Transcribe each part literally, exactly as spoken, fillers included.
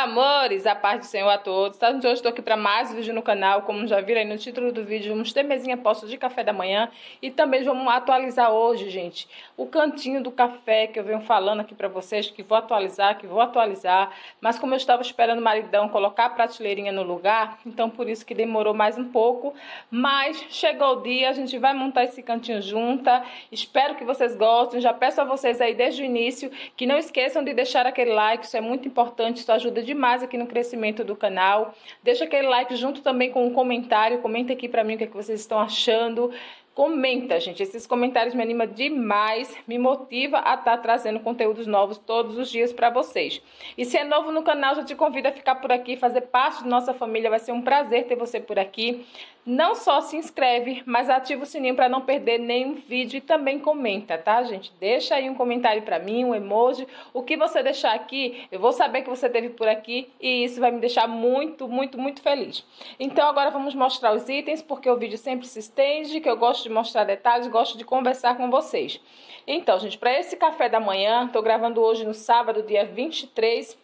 Amores, a paz do Senhor a todos, tá? Hoje eu estou aqui para mais um vídeo no canal. Como já viram aí no título do vídeo, vamos ter mesinha posta de café da manhã. E também vamos atualizar hoje, gente, o cantinho do café que eu venho falando aqui para vocês, que vou atualizar, que vou atualizar. Mas como eu estava esperando o maridão colocar a prateleirinha no lugar, então por isso que demorou mais um pouco. Mas chegou o dia, a gente vai montar esse cantinho junta. Espero que vocês gostem. Já peço a vocês aí desde o início que não esqueçam de deixar aquele like, isso é muito importante, isso ajuda demais aqui no crescimento do canal. Deixa aquele like junto também com um comentário, comenta aqui pra mim o que, é que vocês estão achando. Comenta, gente, esses comentários me animam demais, me motiva a estar trazendo conteúdos novos todos os dias para vocês. E se é novo no canal, já te convido a ficar por aqui, fazer parte da nossa família, vai ser um prazer ter você por aqui. Não só se inscreve, mas ativa o sininho para não perder nenhum vídeo e também comenta, tá, gente? Deixa aí um comentário para mim, um emoji, o que você deixar aqui, eu vou saber que você esteve por aqui e isso vai me deixar muito, muito, muito feliz. Então agora vamos mostrar os itens, porque o vídeo sempre se estende, que eu gosto de mostrar detalhes, gosto de conversar com vocês. Então, gente, para esse café da manhã, tô gravando hoje no sábado, dia vinte e três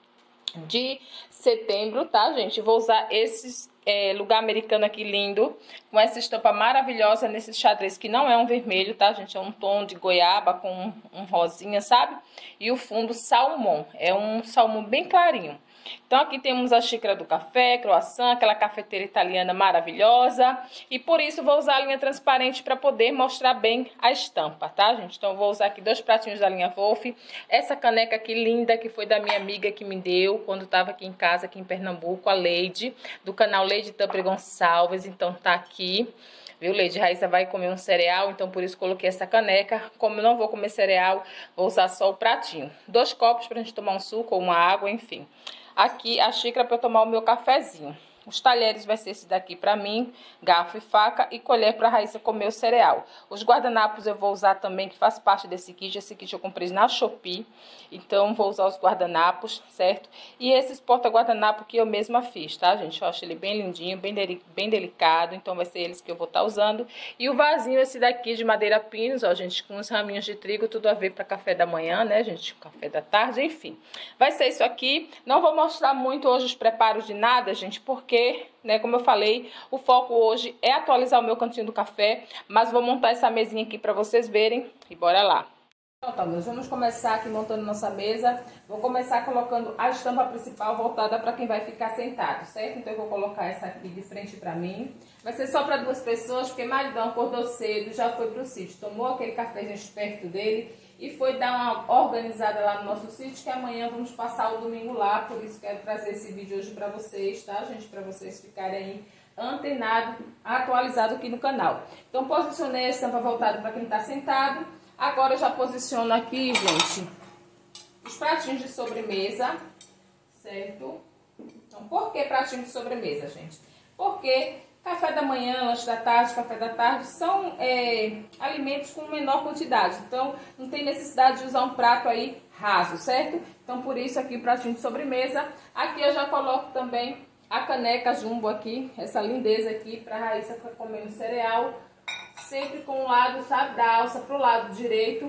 de setembro, tá, gente? Vou usar esses é, lugar americano aqui lindo, com essa estampa maravilhosa nesse xadrez, que não é um vermelho, tá, gente? É um tom de goiaba com um, um rosinha, sabe? E o fundo salmão, é um salmão bem clarinho. Então aqui temos a xícara do café, croissant, aquela cafeteira italiana maravilhosa. E por isso vou usar a linha transparente para poder mostrar bem a estampa, tá, gente? Então eu vou usar aqui dois pratinhos da linha Wolf. Essa caneca aqui linda, que foi da minha amiga que me deu quando estava aqui em casa, aqui em Pernambuco, a Leide, do canal Leide Tupper Gonçalves. Então tá aqui. Viu, Leide? Raíssa vai comer um cereal, então por isso coloquei essa caneca. Como eu não vou comer cereal, vou usar só o pratinho. Dois copos pra gente tomar um suco ou uma água, enfim. Aqui a xícara para eu tomar o meu cafezinho. Os talheres vai ser esse daqui para mim, garfo e faca, e colher para a Raíssa comer o cereal. Os guardanapos eu vou usar também, que faz parte desse kit. Esse kit eu comprei na Shopee, então vou usar os guardanapos, certo? E esses porta-guardanapo que eu mesma fiz, tá, gente? Eu acho ele bem lindinho, bem, de, bem delicado, então vai ser eles que eu vou estar usando. E o vasinho esse daqui de madeira pinus, ó, gente, com os raminhos de trigo, tudo a ver para café da manhã, né, gente? Café da tarde, enfim. Vai ser isso aqui. Não vou mostrar muito hoje os preparos de nada, gente, porque Porque, né, como eu falei, o foco hoje é atualizar o meu cantinho do café, mas vou montar essa mesinha aqui para vocês verem e bora lá. Então, tá, nós vamos começar aqui montando nossa mesa. Vou começar colocando a estampa principal voltada para quem vai ficar sentado, certo? Então eu vou colocar essa aqui de frente para mim. Vai ser só para duas pessoas, porque maridão acordou cedo, já foi pro sítio, tomou aquele cafezinho esperto dele e foi dar uma organizada lá no nosso sítio, que amanhã vamos passar o domingo lá. Por isso quero trazer esse vídeo hoje para vocês, tá, gente? Para vocês ficarem aí antenados, atualizados aqui no canal. Então posicionei a estampa voltada para quem tá sentado. Agora eu já posiciono aqui, gente, os pratinhos de sobremesa, certo? Então, por que pratinho de sobremesa, gente? Porque café da manhã, lanche da tarde, café da tarde são é, alimentos com menor quantidade. Então, não tem necessidade de usar um prato aí raso, certo? Então, por isso aqui o pratinho de sobremesa. Aqui eu já coloco também a caneca jumbo aqui, essa lindeza aqui, para a Raíssa comer no cereal. Sempre com o lado, sabe, da alça pro lado direito.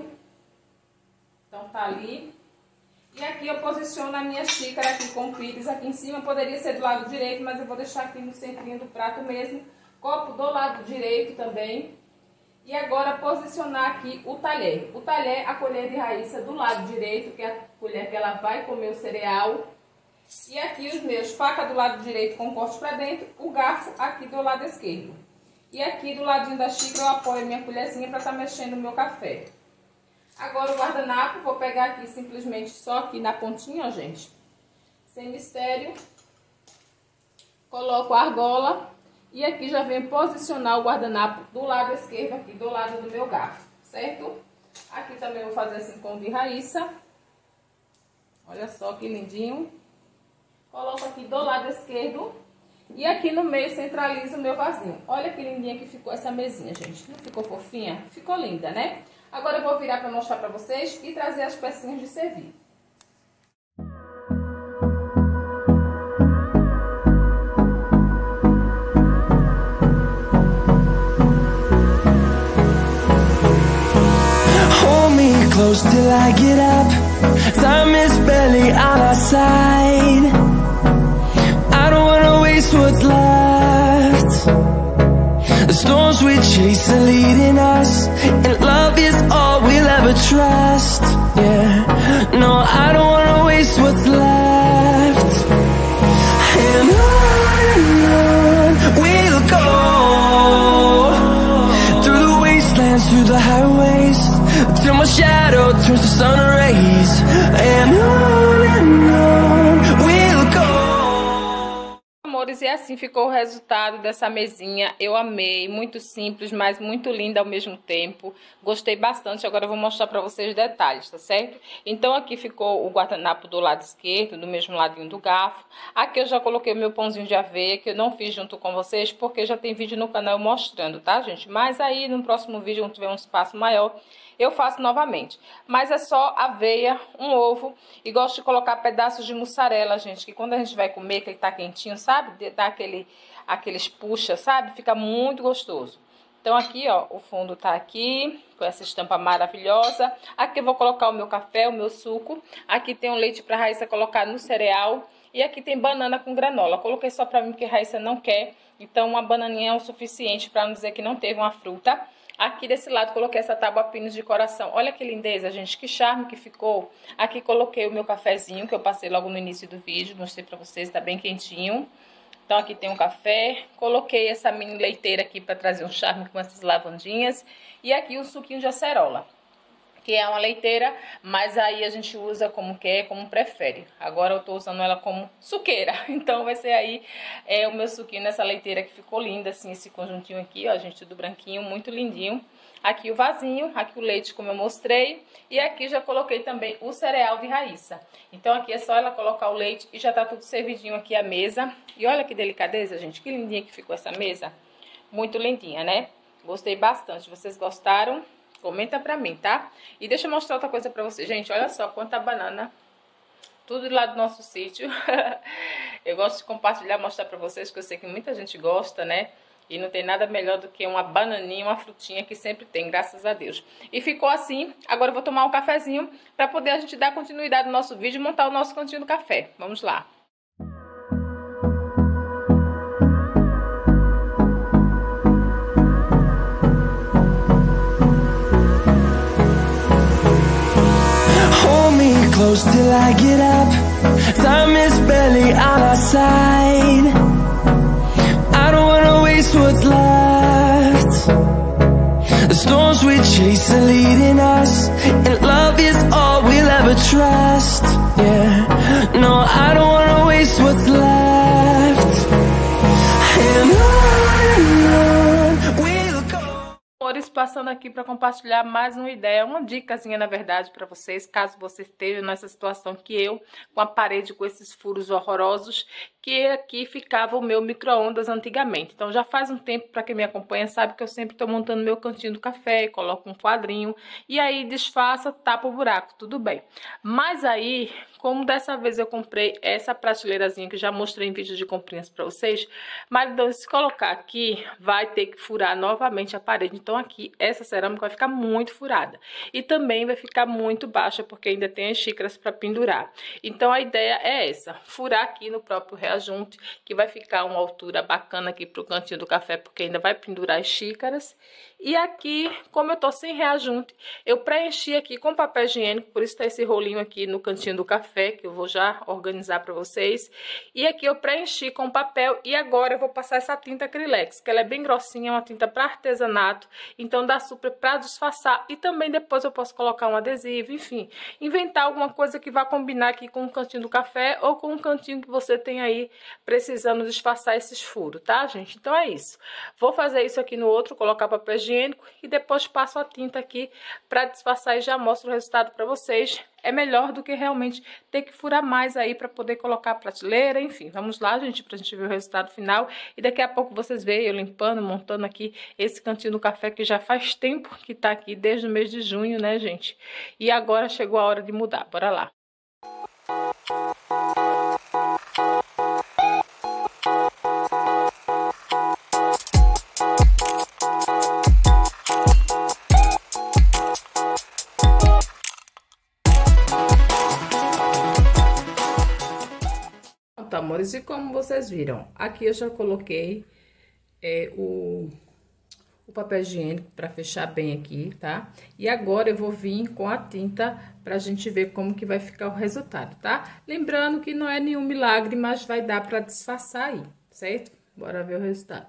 Então tá ali. E aqui eu posiciono a minha xícara aqui com o pires aqui em cima. Poderia ser do lado direito, mas eu vou deixar aqui no centrinho do prato mesmo. Copo do lado direito também. E agora posicionar aqui o talher. O talher, a colher de Raíssa do lado direito, que é a colher que ela vai comer o cereal. E aqui os meus, faca do lado direito com corte pra dentro. O garfo aqui do lado esquerdo. E aqui do ladinho da xícara eu apoio minha colherzinha para estar tá mexendo o meu café. Agora o guardanapo, vou pegar aqui simplesmente só aqui na pontinha, ó, gente. Sem mistério. Coloco a argola. E aqui já venho posicionar o guardanapo do lado esquerdo, aqui do lado do meu garfo, certo? Aqui também eu vou fazer assim com o de Raíssa. Olha só que lindinho. Coloco aqui do lado esquerdo. E aqui no meio centralizo o meu vasinho. Olha que lindinha que ficou essa mesinha, gente. Não ficou fofinha? Ficou linda, né? Agora eu vou virar para mostrar para vocês e trazer as pecinhas de servir. Hold me close till I get up. Time is barely on our side. waste what's left. The storms we chase are leading us, and love is all we'll ever trust. Yeah, no, I don't wanna waste what's left. And on and on we'll go, through the wastelands, through the highways, till my shadow turns to sun rays. And on and on we'll go. Amores, e assim ficou o resultado dessa mesinha. Eu amei, muito simples, mas muito linda ao mesmo tempo. Gostei bastante. Agora eu vou mostrar pra vocês os detalhes, tá certo? Então aqui ficou o guardanapo do lado esquerdo, do mesmo ladinho do garfo. Aqui eu já coloquei o meu pãozinho de aveia, que eu não fiz junto com vocês, porque já tem vídeo no canal mostrando, tá, gente? Mas aí no próximo vídeo, quando tiver um espaço maior, eu faço novamente. Mas é só aveia, um ovo, e gosto de colocar pedaços de mussarela, gente, que quando a gente vai comer, que ele tá quentinho, sabe? Dá aquele, aqueles puxa, sabe? Fica muito gostoso. Então aqui, ó, o fundo tá aqui, com essa estampa maravilhosa. Aqui eu vou colocar o meu café, o meu suco. Aqui tem um leite pra Raíssa colocar no cereal. E aqui tem banana com granola. Coloquei só pra mim, porque a Raíssa não quer. Então uma bananinha é o suficiente pra não dizer que não teve uma fruta. Aqui desse lado coloquei essa tábua pinos de coração. Olha que lindeza, gente, que charme que ficou. Aqui coloquei o meu cafezinho, que eu passei logo no início do vídeo. Mostrei pra vocês, tá bem quentinho. Então aqui tem um café. Coloquei essa mini leiteira aqui pra trazer um charme com essas lavandinhas. E aqui um suquinho de acerola, que é uma leiteira, mas aí a gente usa como quer, como prefere. Agora eu tô usando ela como suqueira. Então vai ser aí é, o meu suquinho nessa leiteira, que ficou linda, assim, esse conjuntinho aqui, ó, gente, tudo branquinho, muito lindinho. Aqui o vasinho, aqui o leite, como eu mostrei. E aqui já coloquei também o cereal de Raíssa. Então aqui é só ela colocar o leite e já tá tudo servidinho aqui a mesa. E olha que delicadeza, gente, que lindinha que ficou essa mesa. Muito lindinha, né? Gostei bastante. Vocês gostaram? Comenta pra mim, tá? E deixa eu mostrar outra coisa pra vocês. Gente, olha só quanta banana. Tudo lá do nosso sítio. Eu gosto de compartilhar, mostrar pra vocês, que eu sei que muita gente gosta, né? E não tem nada melhor do que uma bananinha, uma frutinha, que sempre tem, graças a Deus. E ficou assim. Agora eu vou tomar um cafezinho pra poder a gente dar continuidade no nosso vídeo e montar o nosso cantinho do café. Vamos lá. Close till I get up, time is barely on our side. I don't wanna waste what's left. The storms we chase are leading us, and love is all we'll ever trust. Yeah, no, I don't wanna waste what's left. And on and on we'll go. Passando aqui para compartilhar mais uma ideia, uma dicasinha na verdade para vocês, caso você esteja nessa situação que eu, com a parede com esses furos horrorosos, que aqui ficava o meu micro-ondas antigamente. Então já faz um tempo, para quem me acompanha sabe que eu sempre estou montando meu cantinho do café, coloco um quadrinho e aí disfarça, tapa o buraco, tudo bem. Mas aí, como dessa vez eu comprei essa prateleirazinha que já mostrei em vídeo de comprinhas para vocês, mas então, se colocar aqui, vai ter que furar novamente a parede. Então aqui, essa cerâmica vai ficar muito furada. E também vai ficar muito baixa, porque ainda tem as xícaras para pendurar. Então a ideia é essa, furar aqui no próprio reajunte, que vai ficar uma altura bacana aqui pro cantinho do café, porque ainda vai pendurar as xícaras. E aqui, como eu tô sem reajunte, eu preenchi aqui com papel higiênico, por isso tá esse rolinho aqui no cantinho do café, que eu vou já organizar para vocês. E aqui eu preenchi com papel e agora eu vou passar essa tinta Acrylex, que ela é bem grossinha, é uma tinta para artesanato, então dá super para disfarçar. E também depois eu posso colocar um adesivo, enfim, inventar alguma coisa que vá combinar aqui com o cantinho do café ou com um cantinho que você tem aí precisando disfarçar esses furos, tá, gente? Então é isso. Vou fazer isso aqui no outro, colocar papel higiênico e depois passo a tinta aqui para disfarçar e já mostro o resultado para vocês. É melhor do que realmente ter que furar mais aí para poder colocar a prateleira, enfim. Vamos lá, gente, pra gente ver o resultado final. E daqui a pouco vocês veem eu limpando, montando aqui esse cantinho do café que já faz tempo que tá aqui, desde o mês de junho, né, gente? E agora chegou a hora de mudar, bora lá. amores, e como vocês viram, aqui eu já coloquei é, o, o papel higiênico para fechar bem aqui, tá? E agora eu vou vir com a tinta pra gente ver como que vai ficar o resultado, tá? Lembrando que não é nenhum milagre, mas vai dar pra disfarçar aí, certo? Bora ver o resultado.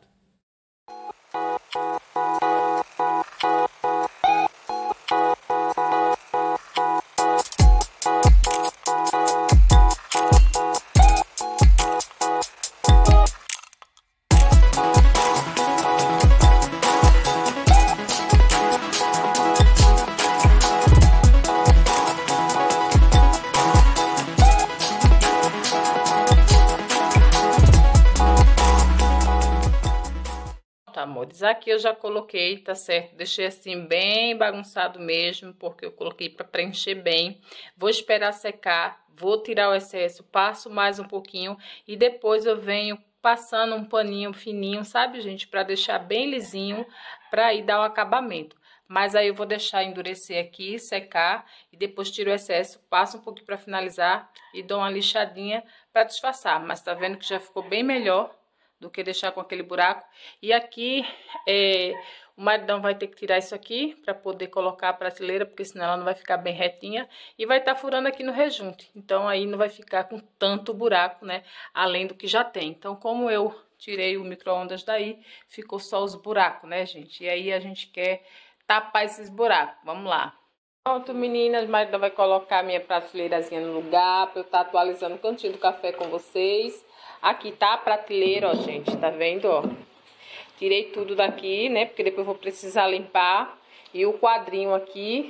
Amores, aqui eu já coloquei, tá certo? Deixei assim bem bagunçado mesmo, porque eu coloquei para preencher bem. Vou esperar secar, vou tirar o excesso, passo mais um pouquinho e depois eu venho passando um paninho fininho, sabe, gente? Para deixar bem lisinho, para aí dar o acabamento. Mas aí eu vou deixar endurecer aqui, secar e depois tiro o excesso, passo um pouquinho para finalizar e dou uma lixadinha para disfarçar. Mas tá vendo que já ficou bem melhor do que deixar com aquele buraco. E aqui, é, o maridão vai ter que tirar isso aqui para poder colocar a prateleira, porque senão ela não vai ficar bem retinha. E vai estar tá furando aqui no rejunte. Então, aí não vai ficar com tanto buraco, né? Além do que já tem. Então, como eu tirei o micro-ondas daí, ficou só os buracos, né, gente? E aí a gente quer tapar esses buracos. Vamos lá. Pronto, meninas, o maridão vai colocar a minha prateleirazinha no lugar, para eu estar tá atualizando o cantinho do café com vocês. Aqui tá a prateleira, ó, gente, tá vendo, ó? Tirei tudo daqui, né, porque depois eu vou precisar limpar. E o quadrinho aqui.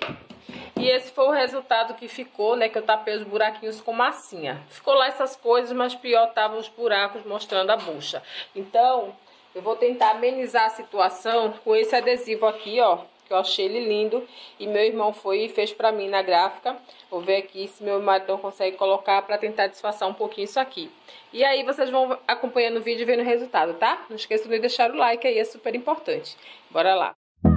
E esse foi o resultado que ficou, né, que eu tapei os buraquinhos com massinha. Ficou lá essas coisas, mas pior tava os buracos mostrando a bucha. Então, eu vou tentar amenizar a situação com esse adesivo aqui, ó, que eu achei ele lindo, e meu irmão foi e fez pra mim na gráfica. Vou ver aqui se meu maridão consegue colocar pra tentar disfarçar um pouquinho isso aqui. E aí vocês vão acompanhando o vídeo e vendo o resultado, tá? Não esqueçam de deixar o like aí, é super importante. Bora lá.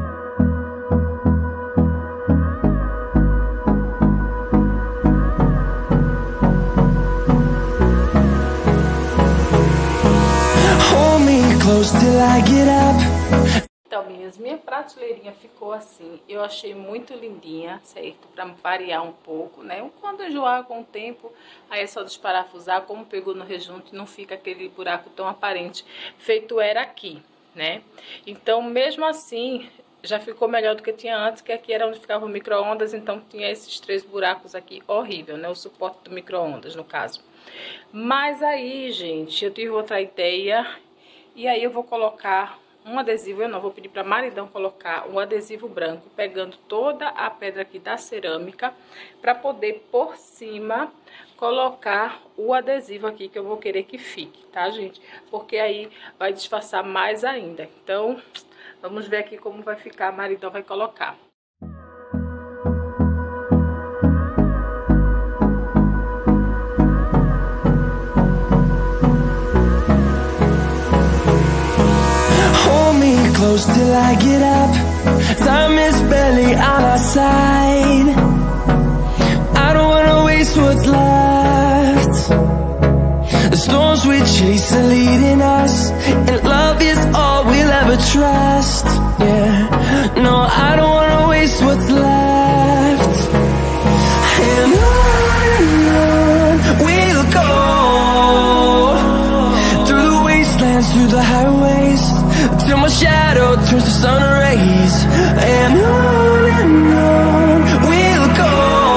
Hold me close till I get up. Então, meninas, minha prateleirinha ficou assim. Eu achei muito lindinha, certo? Pra variar um pouco, né? Quando enjoar com o tempo, aí é só desparafusar. Como pegou no rejunte, não fica aquele buraco tão aparente, feito era aqui, né? Então, mesmo assim, já ficou melhor do que tinha antes, que aqui era onde ficava o micro-ondas. Então, tinha esses três buracos aqui, horrível, né? O suporte do micro-ondas, no caso. Mas aí, gente, eu tive outra ideia. E aí, eu vou colocar um adesivo. Eu não vou pedir para maridão colocar um adesivo branco, pegando toda a pedra aqui da cerâmica, para poder por cima colocar o adesivo aqui que eu vou querer que fique, tá, gente? Porque aí vai disfarçar mais ainda. Então, vamos ver aqui como vai ficar. Maridão vai colocar. Close till I get up. Time is barely on our side. I don't wanna waste what's left. The storms we chase are leading us, and love is all we'll ever trust. Yeah, no, I don't wanna waste what's left. And on and on we'll go, through the wastelands, through the highways, till my shadow turns to sun rays. And on and on we'll go,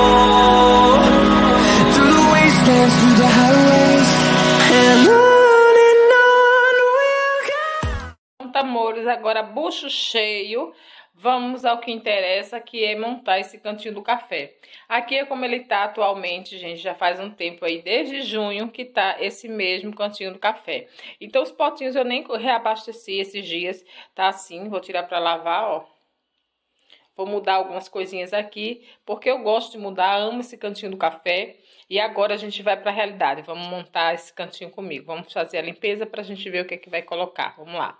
through the wastelands, through the highways. And on and on we'll go. Pronto, amores, agora bucho cheio. Vamos ao que interessa, que é montar esse cantinho do café. Aqui é como ele tá atualmente, gente, já faz um tempo aí, desde junho, que tá esse mesmo cantinho do café. Então, os potinhos eu nem reabasteci esses dias, tá assim, vou tirar pra lavar, ó. Vou mudar algumas coisinhas aqui, porque eu gosto de mudar, amo esse cantinho do café. E agora a gente vai pra realidade, vamos montar esse cantinho comigo. Vamos fazer a limpeza pra gente ver o que é que vai colocar, vamos lá.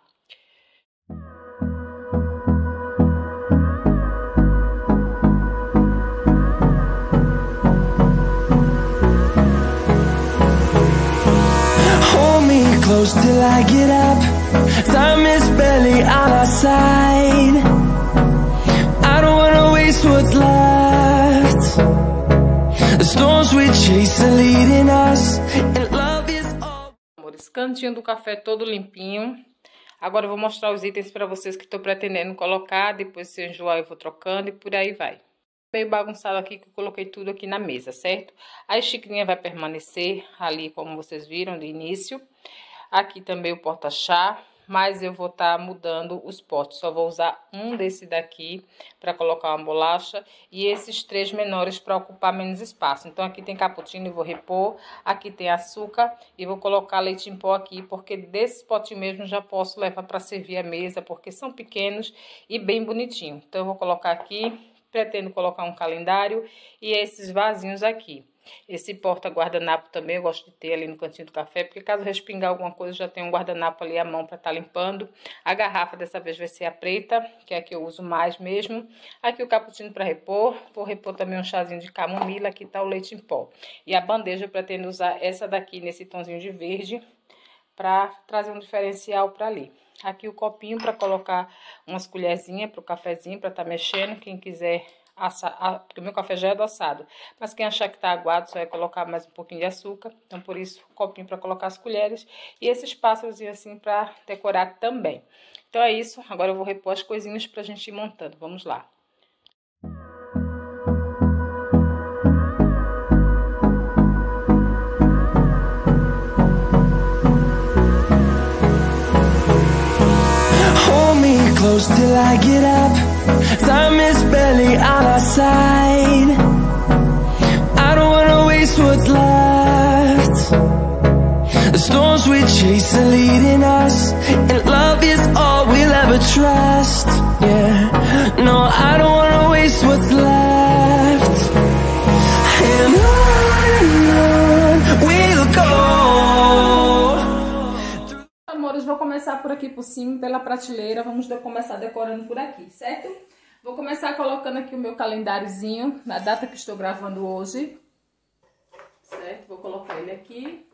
close till I get up. Time is barely on our side. I don't wanna waste what's left. The storms we chase are leading us, and love is all. Amores, cantinho do café todo limpinho. Agora eu vou mostrar os itens para vocês que estou pretendendo colocar. Depois, se eu enjoar, eu vou trocando e por aí vai. Meio bagunçado aqui, que eu coloquei tudo aqui na mesa, certo? A xicrinha vai permanecer ali, como vocês viram, do início. Aqui também o porta-chá, mas eu vou estar tá mudando os potes. Só vou usar um desse daqui para colocar uma bolacha e esses três menores para ocupar menos espaço. Então, aqui tem cappuccino e vou repor. Aqui tem açúcar e vou colocar leite em pó aqui, porque desses potinhos mesmo já posso levar para servir a mesa, porque são pequenos e bem bonitinhos. Então, eu vou colocar aqui. Pretendo colocar um calendário e esses vasinhos aqui. Esse porta-guardanapo também eu gosto de ter ali no cantinho do café, porque caso respingar alguma coisa, já tem um guardanapo ali à mão para estar limpando. A garrafa dessa vez vai ser a preta, que é a que eu uso mais mesmo. Aqui o cappuccino para repor. Vou repor também um chazinho de camomila. Aqui tá o leite em pó. E a bandeja eu pretendo usar essa daqui nesse tonzinho de verde, para trazer um diferencial para ali. Aqui o copinho para colocar umas colherzinhas para o cafezinho, para estar tá mexendo. Quem quiser assar, porque o meu café já é adoçado. Mas quem achar que tá aguado, só é colocar mais um pouquinho de açúcar. Então, por isso, o copinho para colocar as colheres. E esses pássaros assim para decorar também. Então é isso. Agora eu vou repor as coisinhas para a gente ir montando. Vamos lá. Close till I get up. Time is barely on our side. I don't wanna waste what's left. The storms we chase are leading us, and love is all we'll ever trust. Yeah, no, I don't wanna waste what's left. And on and on we'll go. Amores, vou começar por aqui por cima, pela prateleira. Vamos começar decorando por aqui, certo? Vou começar colocando aqui o meu calendáriozinho, na data que estou gravando hoje. Certo? Vou colocar ele aqui.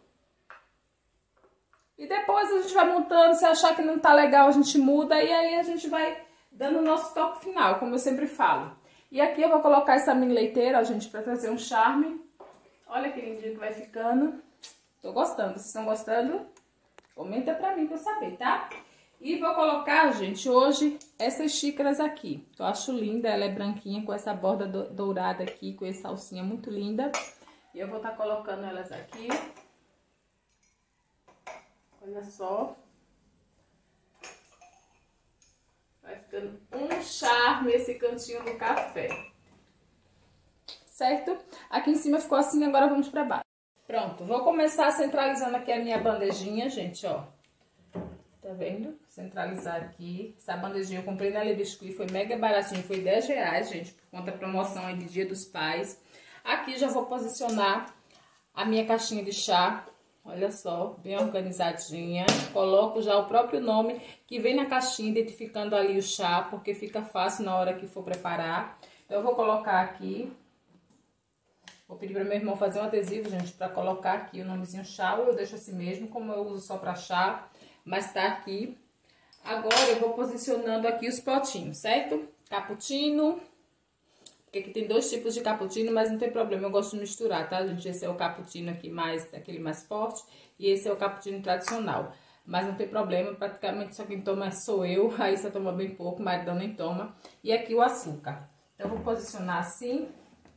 E depois a gente vai montando. Se achar que não tá legal, a gente muda. E aí a gente vai dando o nosso toque final, como eu sempre falo. E aqui eu vou colocar essa mini leiteira, ó, gente, pra trazer um charme. Olha que lindinho que vai ficando. Tô gostando. Vocês estão gostando? Comenta pra mim pra eu saber, tá? E vou colocar, gente, hoje essas xícaras aqui. Eu acho linda, ela é branquinha com essa borda dourada aqui, com essa alcinha muito linda. E eu vou estar colocando elas aqui. Olha só. Vai ficando um charme esse cantinho do café. Certo? Aqui em cima ficou assim, agora vamos pra baixo. Pronto, vou começar centralizando aqui a minha bandejinha, gente, ó. Tá vendo? Centralizar aqui. Essa bandejinha eu comprei na Le Biscuit, foi mega baratinho, foi dez reais, gente, por conta da promoção aí de Dia dos Pais. Aqui já vou posicionar a minha caixinha de chá, olha só, bem organizadinha. Coloco já o próprio nome que vem na caixinha, identificando ali o chá, porque fica fácil na hora que for preparar. Então, eu vou colocar aqui. Vou pedir para meu irmão fazer um adesivo, gente, para colocar aqui o nomezinho chá, ou eu deixo assim mesmo, como eu uso só para chá, mas tá aqui. Agora eu vou posicionando aqui os potinhos, certo? Cappuccino, porque aqui tem dois tipos de cappuccino, mas não tem problema, eu gosto de misturar, tá, gente? Esse é o cappuccino aqui, mais, aquele mais forte, e esse é o cappuccino tradicional. Mas não tem problema, praticamente só quem toma sou eu, aí só toma bem pouco, o maridão nem toma. E aqui o açúcar. Então, eu vou posicionar assim.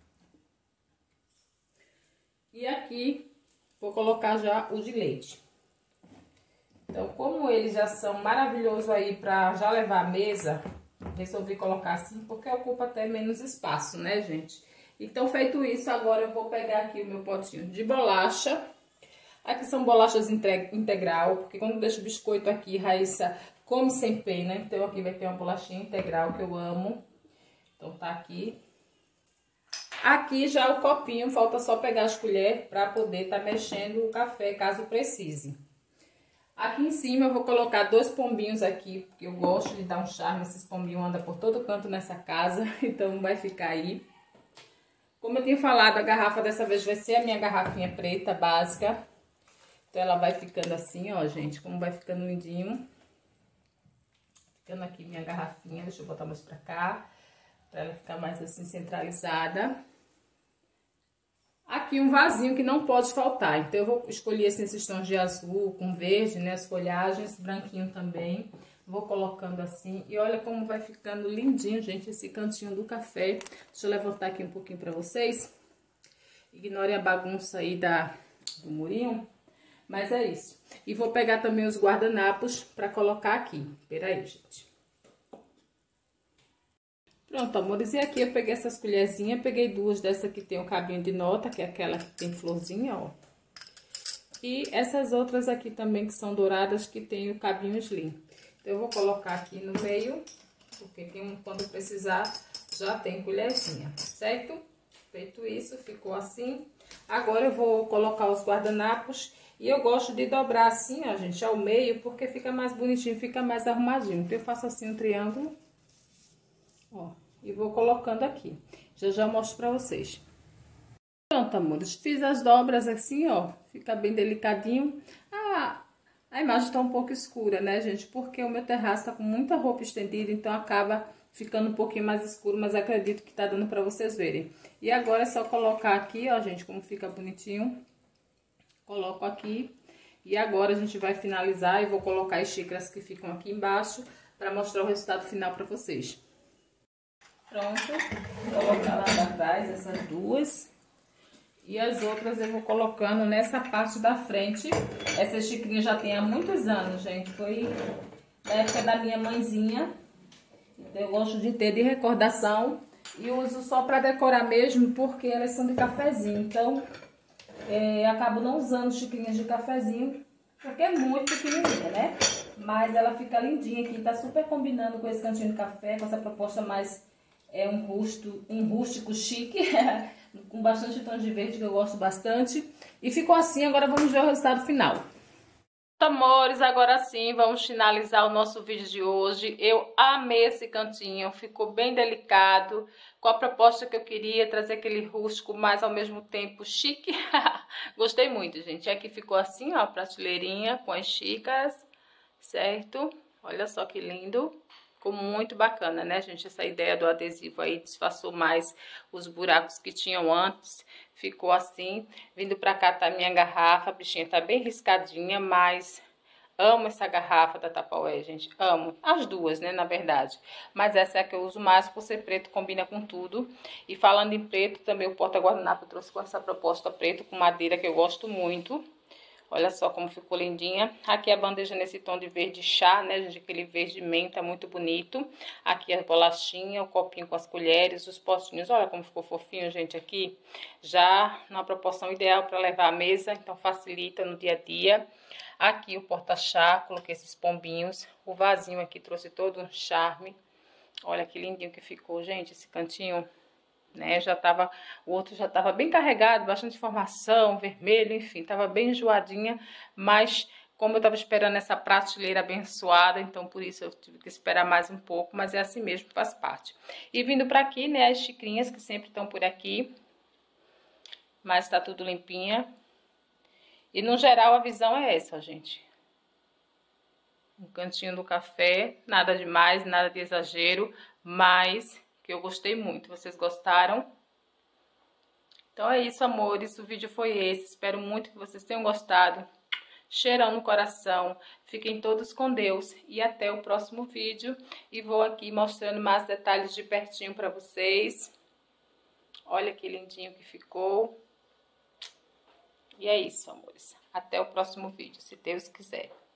E aqui, vou colocar já o de leite. Então, como eles já são maravilhosos aí pra já levar à mesa, resolvi colocar assim, porque ocupa até menos espaço, né, gente? Então, feito isso, agora eu vou pegar aqui o meu potinho de bolacha. Aqui são bolachas integral, porque quando eu deixo o biscoito aqui, Raíssa come sem pena. Então, aqui vai ter uma bolachinha integral que eu amo. Então, tá aqui. Aqui já o copinho, falta só pegar as colheres para poder estar tá mexendo o café, caso precise. Aqui em cima eu vou colocar dois pombinhos aqui, porque eu gosto de dar um charme. Esses pombinhos andam por todo canto nessa casa, então vai ficar aí. Como eu tinha falado, a garrafa dessa vez vai ser a minha garrafinha preta básica. Então, ela vai ficando assim, ó, gente, como vai ficando lindinho. Ficando aqui minha garrafinha, deixa eu botar mais pra cá, pra ela ficar mais assim, centralizada. Aqui um vasinho que não pode faltar, então eu vou escolher assim, esses tons de azul com verde, né, as folhagens, branquinho também. Vou colocando assim, e olha como vai ficando lindinho, gente, esse cantinho do café. Deixa eu levantar aqui um pouquinho pra vocês. Ignorem a bagunça aí da, do murinho. Mas é isso. E vou pegar também os guardanapos pra colocar aqui. Espera aí, gente. Pronto, amores. E aqui eu peguei essas colherzinhas. Peguei duas dessa que tem o cabinho de nota, que é aquela que tem florzinha, ó. E essas outras aqui também que são douradas, que tem o cabinho slim. Então, eu vou colocar aqui no meio, porque tem, quando precisar já tem colherzinha, certo? Feito isso, ficou assim. Agora eu vou colocar os guardanapos. E eu gosto de dobrar assim, ó, gente, ao meio, porque fica mais bonitinho, fica mais arrumadinho. Então, eu faço assim um triângulo, ó, e vou colocando aqui. Já já mostro pra vocês. Pronto, amores, fiz as dobras assim, ó, fica bem delicadinho. Ah, a imagem tá um pouco escura, né, gente, porque o meu terraço tá com muita roupa estendida, então acaba ficando um pouquinho mais escuro, mas acredito que tá dando pra vocês verem. E agora é só colocar aqui, ó, gente, como fica bonitinho. Coloco aqui e agora a gente vai finalizar e vou colocar as xícaras que ficam aqui embaixo para mostrar o resultado final para vocês. Pronto, vou colocar lá pra trás essas duas e as outras eu vou colocando nessa parte da frente. Essa xicrinha já tem há muitos anos, gente, foi da época da minha mãezinha, então eu gosto de ter de recordação e uso só para decorar mesmo porque elas são de cafezinho, então... É, acabo não usando xicrinhas de cafezinho, porque é muito pequenininha, né? Mas ela fica lindinha aqui, tá super combinando com esse cantinho de café, com essa proposta mais, é um, rusto, um rústico chique, com bastante tons de verde, que eu gosto bastante. E ficou assim, agora vamos ver o resultado final. Amores, agora sim, vamos finalizar o nosso vídeo de hoje. Eu amei esse cantinho, ficou bem delicado, com a proposta que eu queria, trazer aquele rústico, mas ao mesmo tempo chique. Gostei muito, gente. Aqui ficou assim, ó, a prateleirinha com as xícaras, certo? Olha só que lindo. Ficou muito bacana, né, gente? Essa ideia do adesivo aí disfarçou mais os buracos que tinham antes. Ficou assim. Vindo pra cá tá a minha garrafa. A bichinha tá bem riscadinha, mas amo essa garrafa da Tupperware, gente. Amo. As duas, né, na verdade. Mas essa é a que eu uso mais por ser preto, combina com tudo. E falando em preto, também o porta-guardanapo eu trouxe com essa proposta preto com madeira que eu gosto muito. Olha só como ficou lindinha. Aqui a bandeja nesse tom de verde chá, né, gente? Aquele verde menta, muito bonito. Aqui a bolachinha, o copinho com as colheres, os potinhos. Olha como ficou fofinho, gente, aqui. Já na proporção ideal para levar à mesa, então facilita no dia a dia. Aqui o porta-chá, coloquei esses pombinhos. O vasinho aqui trouxe todo um charme. Olha que lindinho que ficou, gente, esse cantinho. Né, já tava, o outro já tava bem carregado, bastante informação, vermelho, enfim, tava bem enjoadinha, mas como eu tava esperando essa prateleira abençoada, então por isso eu tive que esperar mais um pouco, mas é assim mesmo, faz parte. E vindo pra aqui, né, as xicrinhas que sempre estão por aqui, mas tá tudo limpinha. E no geral a visão é essa, gente. Um cantinho do café, nada demais, nada de exagero, mas... que eu gostei muito. Vocês gostaram? Então é isso, amores. O vídeo foi esse. Espero muito que vocês tenham gostado. Cheirão no coração. Fiquem todos com Deus. E até o próximo vídeo. E vou aqui mostrando mais detalhes de pertinho para vocês. Olha que lindinho que ficou. E é isso, amores. Até o próximo vídeo, se Deus quiser.